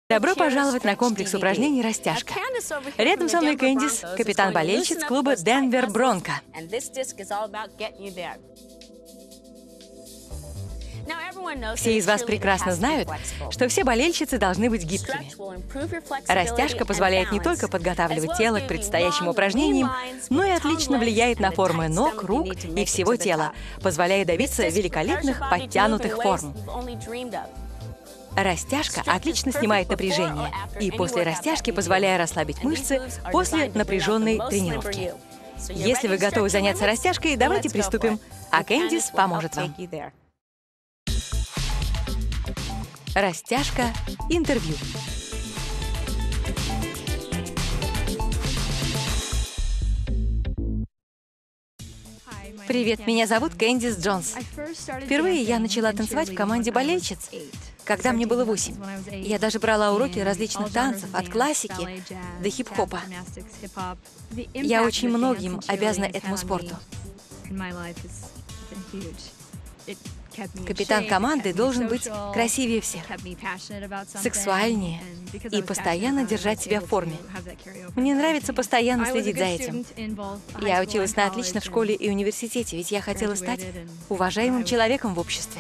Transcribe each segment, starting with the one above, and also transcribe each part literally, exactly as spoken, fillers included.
Добро пожаловать на комплекс упражнений «Растяжка». Рядом со мной Кэндис, капитан-болельщиц клуба Денвер Бронко. Все из вас прекрасно знают, что все болельщицы должны быть гибкими. Растяжка позволяет не только подготавливать тело к предстоящим упражнениям, но и отлично влияет на формы ног, рук и всего тела, позволяя добиться великолепных подтянутых форм. Растяжка отлично снимает напряжение и после растяжки позволяет расслабить мышцы после напряженной тренировки. Если вы готовы заняться растяжкой, давайте приступим, а Кэндис поможет вам. Растяжка, интервью. Привет, меня зовут Кэндис Джонс. Впервые я начала танцевать в команде болельщиц, когда мне было восемь. Я даже брала уроки различных танцев, от классики до хип-хопа. Я очень многим обязана этому спорту. Капитан команды должен быть красивее всех, сексуальнее и постоянно держать себя в форме. Мне нравится постоянно следить за этим. Я училась на отлично в школе и университете, ведь я хотела стать уважаемым человеком в обществе.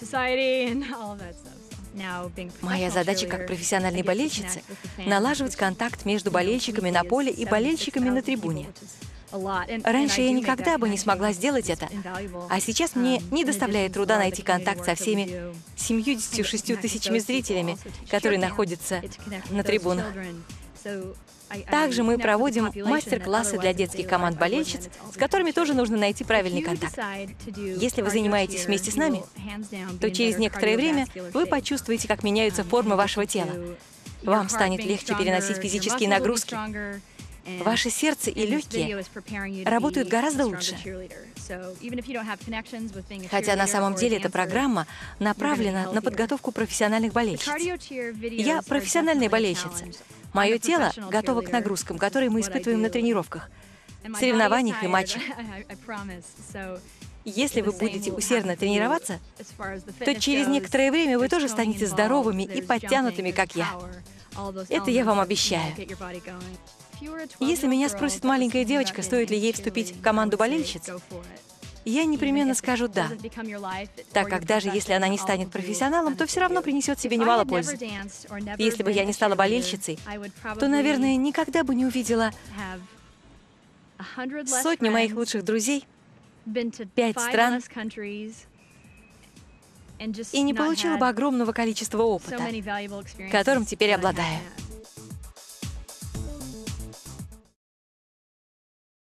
Моя задача как профессиональной болельщицы — налаживать контакт между болельщиками на поле и болельщиками на трибуне. Раньше я никогда бы не смогла сделать это, а сейчас мне не доставляет труда найти контакт со всеми семьюдесятью шестью тысячами зрителями, которые находятся на трибунах. Также мы проводим мастер-классы для детских команд болельщиц, с которыми тоже нужно найти правильный контакт. Если вы занимаетесь вместе с нами, то через некоторое время вы почувствуете, как меняются формы вашего тела. Вам станет легче переносить физические нагрузки. Ваше сердце и легкие работают гораздо лучше. Хотя на самом деле эта программа направлена на подготовку профессиональных болельщиц. Я профессиональная болельщица. Мое тело готово к нагрузкам, которые мы испытываем на тренировках, соревнованиях и матчах. Если вы будете усердно тренироваться, то через некоторое время вы тоже станете здоровыми и подтянутыми, как я. Это я вам обещаю. Если меня спросит маленькая девочка, стоит ли ей вступить в команду болельщиц, я непременно скажу «да», так как даже если она не станет профессионалом, то все равно принесет себе немало пользы. Если бы я не стала болельщицей, то, наверное, никогда бы не увидела сотню моих лучших друзей, пять стран, и не получила бы огромного количества опыта, которым теперь обладаю.